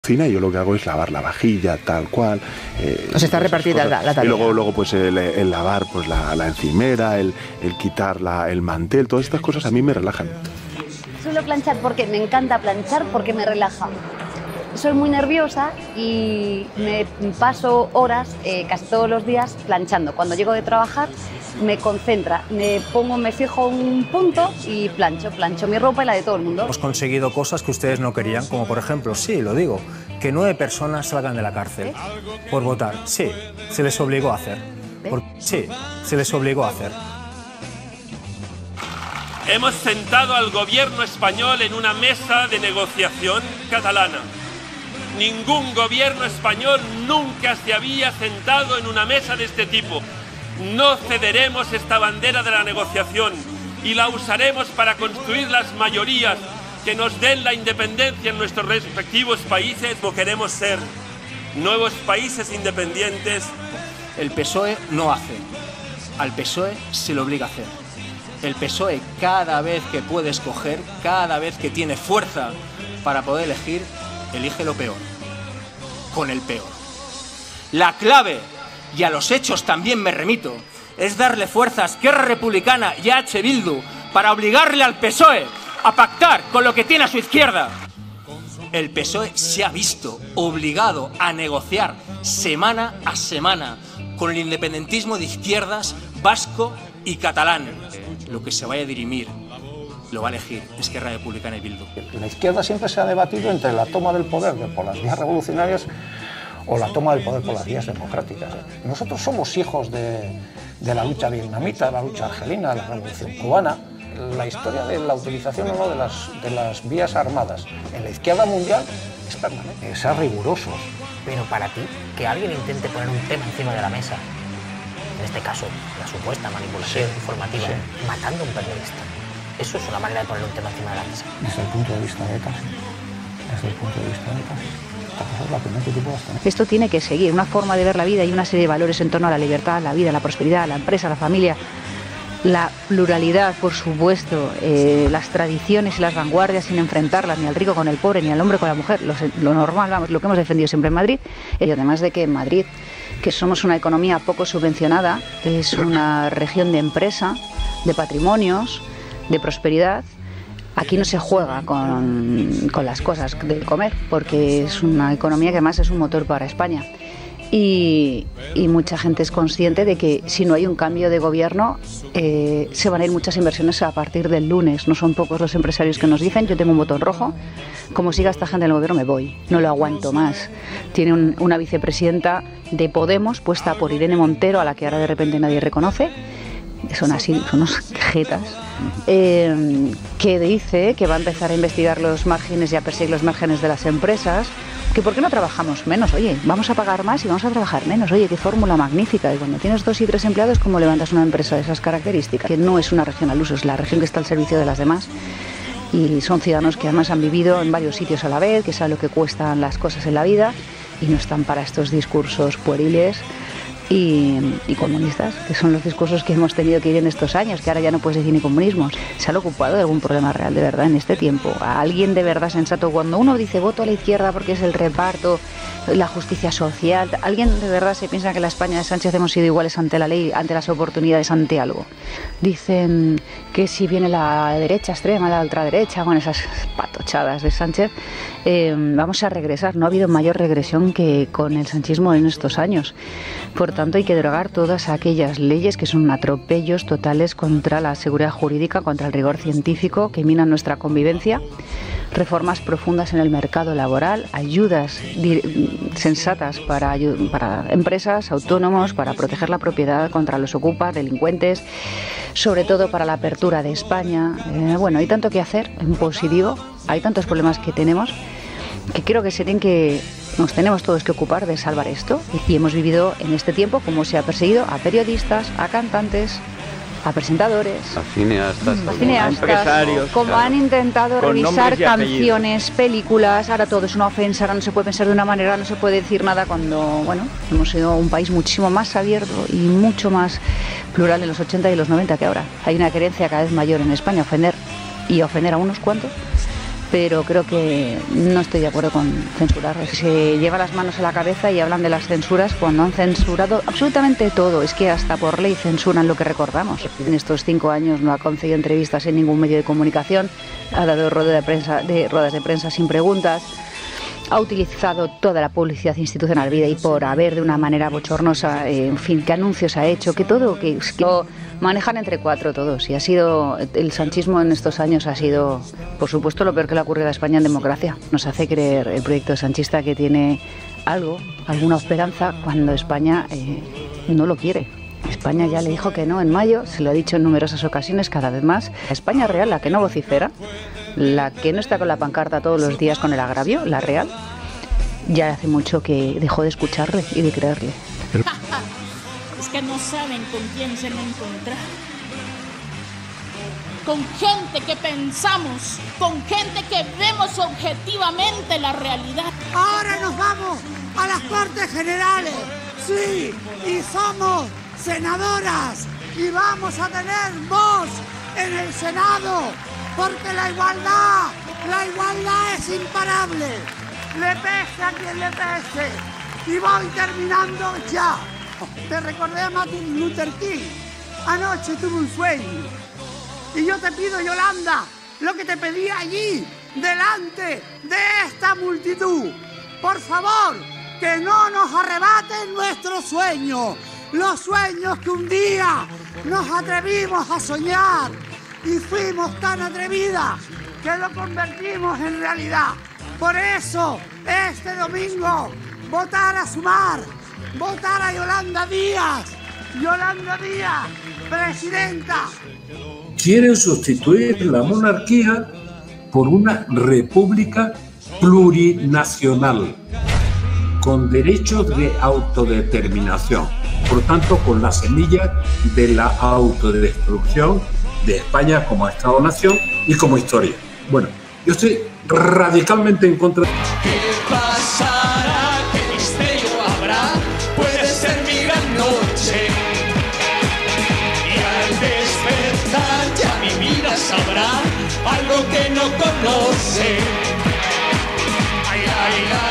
cocina y yo lo que hago es lavar la vajilla, tal cual. O sea, está repartida la tarea. Y luego pues el lavar pues la encimera, el quitar el mantel, todas estas cosas a mí me relajan. Suelo planchar porque me encanta planchar, porque me relaja. Soy muy nerviosa y me paso horas, casi todos los días, planchando. Cuando llego de trabajar me concentra, me fijo un punto y plancho mi ropa y la de todo el mundo. Hemos conseguido cosas que ustedes no querían, como por ejemplo, sí, lo digo, que 9 personas salgan de la cárcel por votar. Sí, se les obligó a hacer. Sí, se les obligó a hacer. Hemos sentado al gobierno español en una mesa de negociación catalana. Ningún gobierno español nunca se había sentado en una mesa de este tipo. No cederemos esta bandera de la negociación y la usaremos para construir las mayorías que nos den la independencia en nuestros respectivos países o queremos ser nuevos países independientes. El PSOE no hace, al PSOE se le obliga a hacer. El PSOE cada vez que puede escoger, cada vez que tiene fuerza para poder elegir, elige lo peor, con el peor. La clave, y a los hechos también me remito, es darle fuerza a Esquerra Republicana y a H. Bildu para obligarle al PSOE a pactar con lo que tiene a su izquierda. El PSOE se ha visto obligado a negociar semana a semana con el independentismo de izquierdas vasco y catalán. Lo que se vaya a dirimir lo va a elegir Esquerra Republicana y Bildu. La izquierda siempre se ha debatido entre la toma del poder por las vías revolucionarias o la toma del poder por las vías democráticas. Nosotros somos hijos de la lucha vietnamita, de la lucha argelina, de la revolución cubana. La historia de la utilización o no de las vías armadas en la izquierda mundial es permanente. Ser rigurosos. Pero para ti, que alguien intente poner un tema encima de la mesa, en este caso la supuesta manipulación informativa, matando a un periodista, eso es una manera de poner un tema encima de la mesa. Desde el punto de vista de ETA, desde el punto de vista de ETA. Esto tiene que seguir, una forma de ver la vida y una serie de valores en torno a la libertad, la vida, la prosperidad, la empresa, la familia, la pluralidad, por supuesto, las tradiciones y las vanguardias sin enfrentarlas ni al rico con el pobre, ni al hombre con la mujer, lo normal, vamos, lo que hemos defendido siempre en Madrid. Y además de que en Madrid, que somos una economía poco subvencionada, es una región de empresa, de patrimonios, de prosperidad. Aquí no se juega con las cosas del comer, porque es una economía que además es un motor para España. Y mucha gente es consciente de que si no hay un cambio de gobierno, se van a ir muchas inversiones a partir del lunes. No son pocos los empresarios que nos dicen, yo tengo un botón rojo, como siga esta gente en el gobierno me voy, no lo aguanto más. Tiene una vicepresidenta de Podemos puesta por Irene Montero, a la que ahora de repente nadie reconoce. Son así, son unos jetas, que dice que va a empezar a investigar los márgenes y a perseguir los márgenes de las empresas, que por qué no trabajamos menos, oye, vamos a pagar más y vamos a trabajar menos, oye, qué fórmula magnífica, y cuando tienes 2 y 3 empleados, ¿cómo levantas una empresa de esas características? Que no es una región al uso, es la región que está al servicio de las demás, y son ciudadanos que además han vivido en varios sitios a la vez, que saben lo que cuestan las cosas en la vida, y no están para estos discursos pueriles y comunistas, que son los discursos que hemos tenido que ir en estos años, que ahora ya no puedes decir ni comunismos. ¿Se han ocupado de algún problema real de verdad en este tiempo? ¿A alguien de verdad sensato? Cuando uno dice voto a la izquierda porque es el reparto, la justicia social, ¿alguien de verdad se piensa que en la España de Sánchez hemos sido iguales ante la ley, ante las oportunidades, ante algo? Dicen que si viene la derecha extrema, la ultraderecha, con esas patochadas de Sánchez, vamos a regresar. No ha habido mayor regresión que con el sanchismo en estos años. Por tanto, hay que derogar todas aquellas leyes que son atropellos totales contra la seguridad jurídica, contra el rigor científico, que minan nuestra convivencia. Reformas profundas en el mercado laboral, ayudas sensatas para empresas, autónomos, para proteger la propiedad contra los ocupas, delincuentes, sobre todo para la apertura de España. Bueno, hay tanto que hacer en positivo, hay tantos problemas que tenemos, que creo que nos tenemos todos que ocupar de salvar esto. Y hemos vivido en este tiempo como se ha perseguido a periodistas, a cantantes, a presentadores, a cineastas, a empresarios, como claro, han intentado revisar canciones, películas. Ahora todo es una ofensa, ahora no se puede pensar de una manera, no se puede decir nada, cuando, bueno, hemos sido un país muchísimo más abierto y mucho más plural en los 80 y los 90 que ahora. Hay una creencia cada vez mayor en España, ofender a unos cuantos, pero creo que no estoy de acuerdo con censurar. Se lleva las manos a la cabeza y hablan de las censuras cuando han censurado absolutamente todo. Es que hasta por ley censuran lo que recordamos. En estos 5 años no ha concedido entrevistas en ningún medio de comunicación, ha dado ruedas de prensa sin preguntas, ha utilizado toda la publicidad institucional vida y por haber de una manera bochornosa, en fin, qué anuncios ha hecho, que todo, que lo manejan entre 4 todos. Y ha sido, el sanchismo en estos años ha sido, por supuesto, lo peor que le ha ocurrido a España en democracia. Nos hace creer el proyecto sanchista que tiene algo, alguna esperanza, cuando España no lo quiere. España ya le dijo que no en mayo, se lo ha dicho en numerosas ocasiones, cada vez más. España real, la que no vocifera, la que no está con la pancarta todos los días con el agravio, la real, ya hace mucho que dejó de escucharle y de creerle. Es que no saben con quién se van a encontrar. Con gente que pensamos, con gente que vemos objetivamente la realidad. Ahora nos vamos a las Cortes Generales, sí, y somos senadoras y vamos a tener voz en el Senado, porque la igualdad es imparable, le pese a quien le pese. Y voy terminando ya. Te recordé a Martin Luther King, anoche tuve un sueño, y yo te pido, Yolanda, lo que te pedí allí, delante de esta multitud, por favor, que no nos arrebaten nuestros sueños, los sueños que un día nos atrevimos a soñar y fuimos tan atrevidas que lo convertimos en realidad. Por eso, este domingo, votar a Sumar, votar a Yolanda Díaz, presidenta. Quieren sustituir la monarquía por una república plurinacional, con derechos de autodeterminación, por tanto con la semilla de la autodestrucción de España como Estado-nación y como historia. Bueno, yo estoy radicalmente en contra. ¿Qué pasará? ¿Qué misterio habrá? Puede ser mi gran noche. Y al despertar ya mi vida sabrá algo que no conoce. Ay, ay, ay.